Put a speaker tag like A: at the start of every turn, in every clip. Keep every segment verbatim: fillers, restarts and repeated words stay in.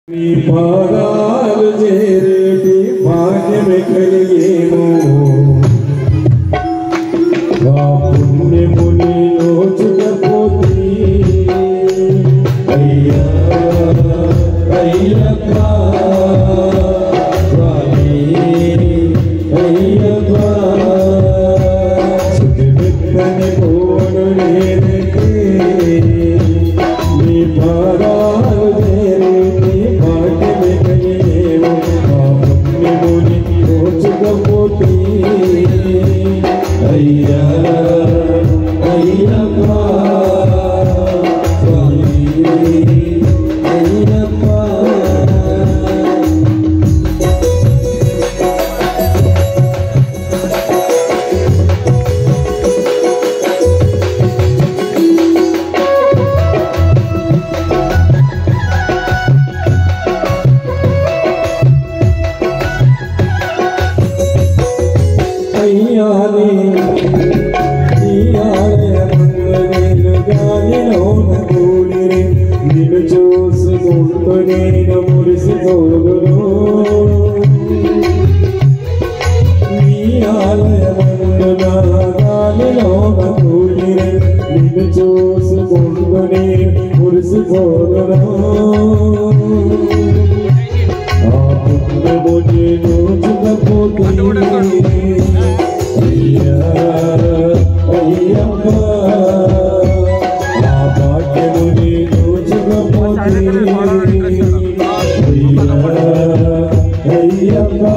A: నీ పాదాలు చేరేటి భాగ్యమే కలిగేమో ఆ పుణ్యముని నోచుకపోతే అయ్యా అయ్యప్ప స్వామి అయ్యప్ప సుఖమెత్తని పోను నేనకే నీ పాదాలు చేరేటి భాగ్యమే కలిగేమో ఆ పుణ్యముని నోచుకపోతే అయ్యా అయ్యప్ప స్వామి అయ్యప్ప అయ్యానే ఈ ఆలయమందు గాలిలోన కూలిరి నిన్ను చూసుకుంటూ నేను మురిసిపోదును ఈ ఆలయమందు గాలిలోన కూలిరి నిన్ను చూసుకుంటూ నేను మురిసిపోదును ఆ పుణ్యముని నోచుకపోతే అయ్యా అయ్యప్ప ఆ భాగ్యముని నోచుకపోతే అయ్యా అయ్యప్ప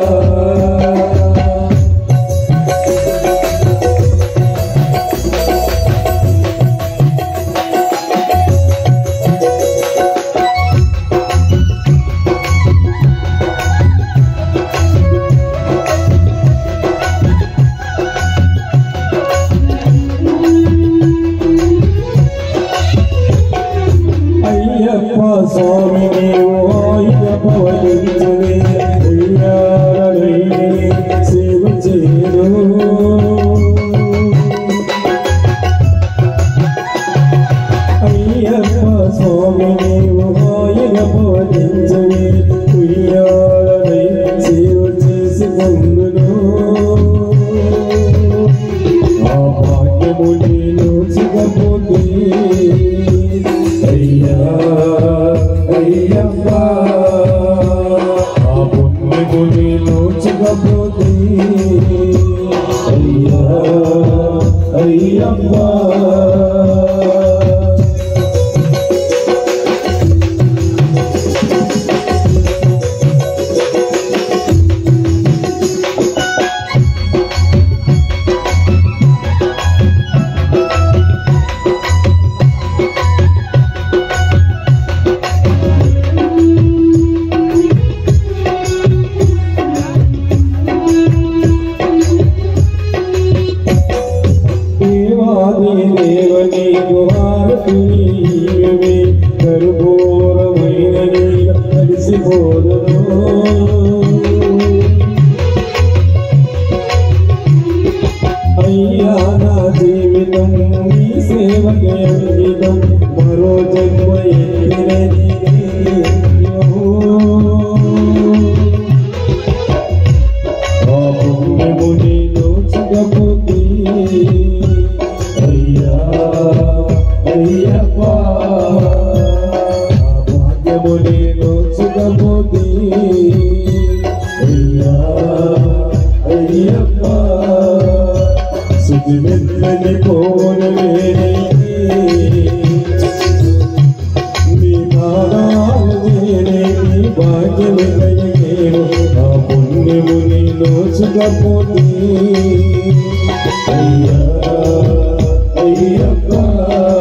A: అయ్యప్ప స్వామి నీవు అయ్యప్ప వదించవే ఉయ్యాలనే సేవ చేయను అయ్యప్ప స్వామి నీవు అయ్యప్ప వదించవే ఉయ్యాలనే సేవ చేసి పొందును ఆ భాగ్యముని నోచుకపోతే అయ్యా అయ్యప్ప ఆ పుణ్యముని నోచుకపోతే అయ్యా అయ్యప్ప దేవని గుహారతుని కరుఘోరమైన కలిసిపోదను అయ్యా నా జీవితం నీ సేవకే అంకితం మరో జన్మ ఎత్తినది ఆ పుణ్యముని నోచుకపోతే అయ్యా అయ్యప్ప భాగ్యముని నోచుకపోతే అయ్యా అయ్యప్ప సుఖమెత్తని పోనవేనే నీ పాదాలు చేరేటి భాగ్యమే కలిగేమో ఆ పుణ్యముని నోచుకపోతే అయ్యా అయ్యప్ప